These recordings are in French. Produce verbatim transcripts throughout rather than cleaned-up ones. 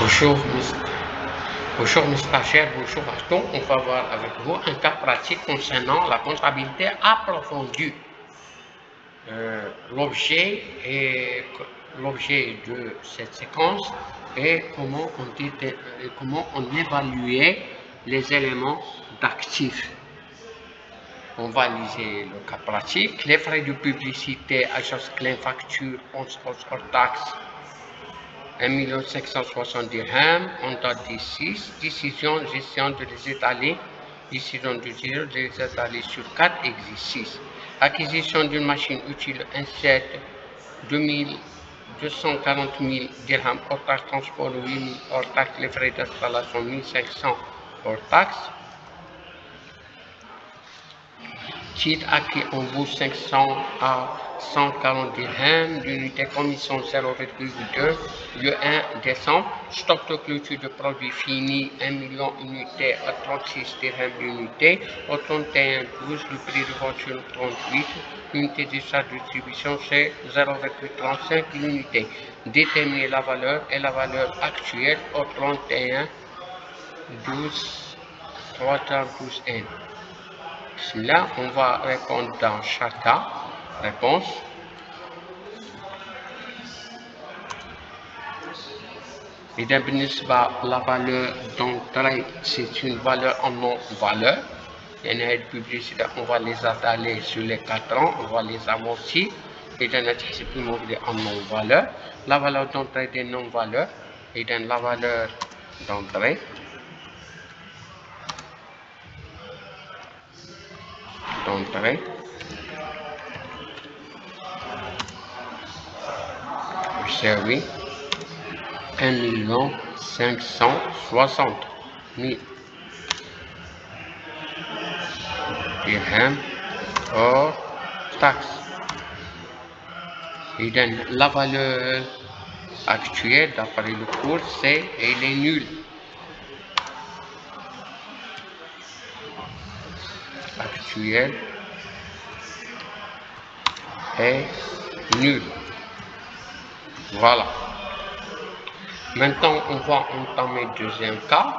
Bonjour, bonjour mes stagiaires, bonjour Aston. On va voir avec vous un cas pratique concernant la comptabilité approfondie. Euh, l'objet et l'objet de cette séquence est comment on, dit, comment on évaluait les éléments d'actifs. On va liser le cas pratique. Les frais de publicité, agence claim, facture, onze hors taxe, un million cinq cent soixante dirhams, on date du six, décision, gestion de les étaler, décision de gérer de les étaler sur quatre exercices. Acquisition d'une machine utile, un sept, deux cent quarante mille dirhams, hors taxe, transport huit mille, hors taxe, les frais d'installation mille cinq cents, hors taxe. Titre acquis en bourse cinq cents à cent quarante dirhams, l'unité commission zéro virgule deux, le un décembre, stock de clôture de produits finis un million unité à trente-six dirhams l'unité, au trente et un douze, le prix de voiture trente-huit, l'unité de sa distribution c'est zéro virgule trente-cinq l'unité. Déterminer la valeur et la valeur actuelle au trente et un douze trois cent douze N. Là, on va répondre dans chaque cas. Réponse. Et d'un la valeur d'entrée, c'est une valeur en non-valeur. Il y a une publicité, on va les étaler sur les quatre ans, on va les amortir. Et d'un c'est plus en non-valeur. La valeur d'entrée des non-valeurs. Et dans la valeur d'entrée. D'entrée. Servi un million cinq cent soixante mille dirhams hors taxe. Et donc, la valeur actuelle d'après le cours, c'est elle est nulle. Actuelle est nulle. Voilà. Maintenant, on va entamer le deuxième cas.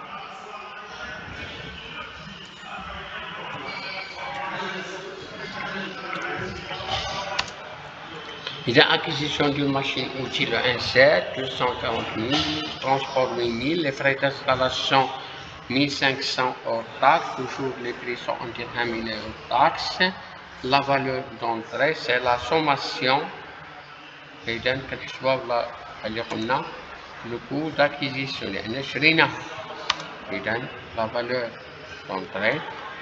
Il y a acquisition d'une machine utile un sept, deux cent quarante mille, transport huit mille, les frais d'installation mille cinq cents hors taxe, toujours les prix sont en dirhams et hors taxe. La valeur d'entrée, c'est la sommation. Et donc, le coût d'acquisition, et donc, la valeur d'entrée.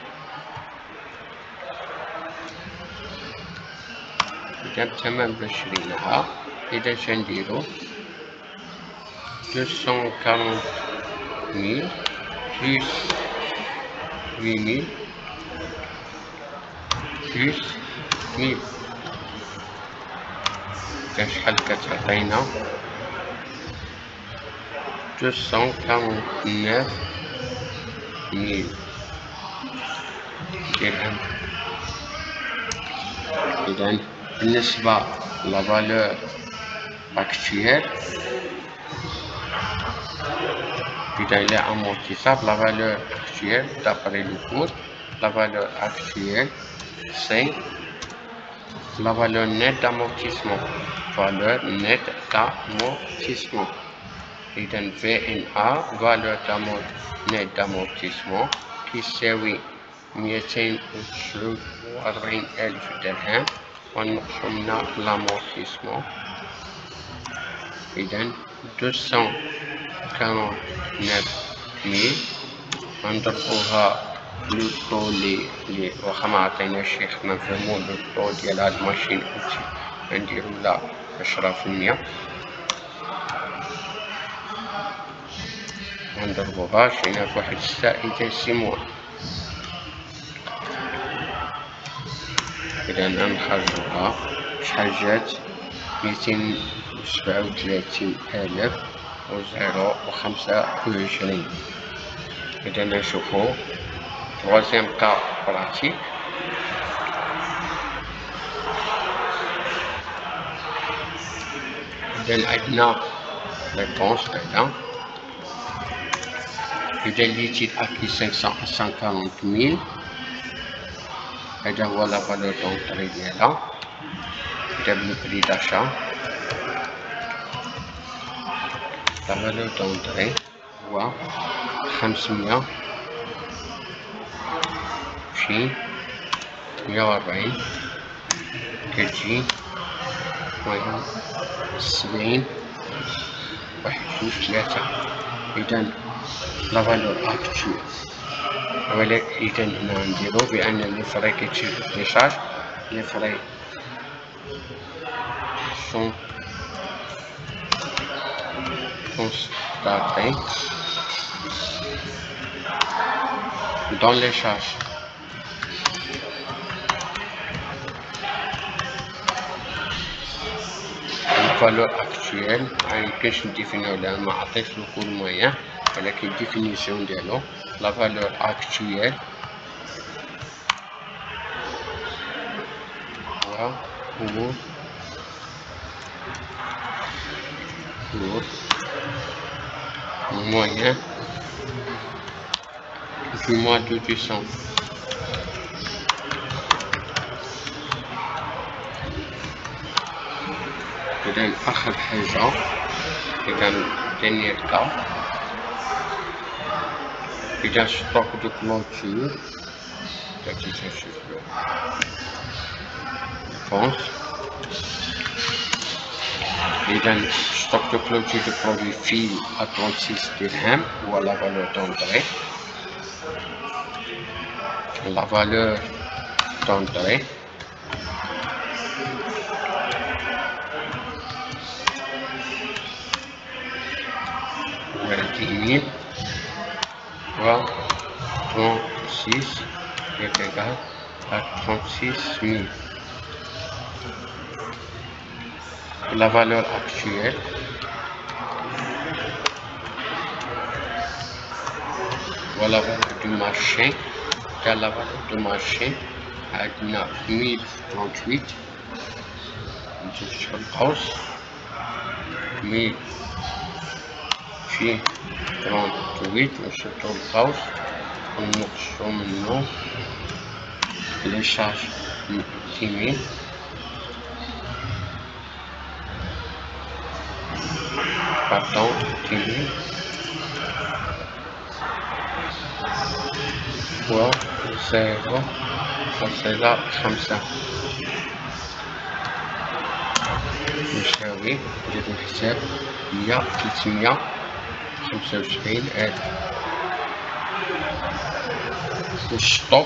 إذا ثمن بعشرينها إذا شنديرو deux cent quarante mille plus huit mille plus mille كشحال كتعطينا deux cent quarante-neuf mille dirhams. إذا بالنسبة la valeur actuelle, il est amortissable, la valeur actuelle d'après le cours, la valeur actuelle c'est la valeur nette d'amortissement, valeur nette d'amortissement. Et donc V N A, valeur nette d'amortissement qui sévit مئتين وأربعين ألف درهم ونقسمنا l'amortissement. إذن deux cent quarante-neuf mille نضربوها لو طو لي واخا ما عطيناش شيخنا نفهمو لو طو ديال هاد الماشين اوتي نديرو لا عشرة في المية ونضربوها شينا فواحد ستة سيموال. إذا نخرجوها شحال جات مئتين وسبعة وثلاثين ألف وزيرو وخمسة وعشرين. إذا نشوفو troisième cas pratique. إذا عندنا réponse هذا Et des liquides acquis cinq cents à cent quarante mille. Et donc voilà la valeur d'entrée bien là. Et le prix d'achat. La valeur d'entrée. Voilà. خمسة مية. في مية وأربعين. كتجي. واحد سبعين. واحد جوج ثلاثة. إذا لا فالور أكتويل. ولكن إذا هنا نديرو بأن لي فراي كيتشيرو لي شارج لي فراي سون constatés dans les charges. La valeur actuelle a une question définie là, mais après le cours moyen, avec une définition de l'eau, la valeur actuelle. Voilà, pour pour moyen du mois de décembre. إذا آخر حاجة إذا dernier cas إذا stock de clôture pense إذا stock de clôture de produit fil à trente-six dirhams ou à la valeur d'entrée. La valeur d'entrée dix mille fois trente-six est égal à trente-six mille. La valeur actuelle voilà la valeur du marché. La valeur du marché à mille trente-huit. sur le house mille trente-huit sur le house on nous maintenant les charges dix mille pardon dix mille fois zéro فاصلة خمسة يساوي نزيد الحساب مية تلتمية خمسة وسبعين ألف. الستوك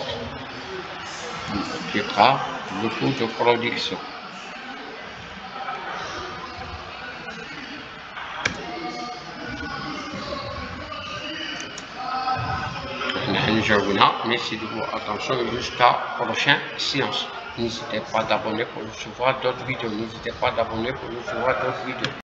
يبقى le coût de production. Merci de votre attention et jusqu'à la prochaine séance. N'hésitez pas d'abonner pour recevoir d'autres vidéos. N'hésitez pas d'abonner pour recevoir d'autres vidéos.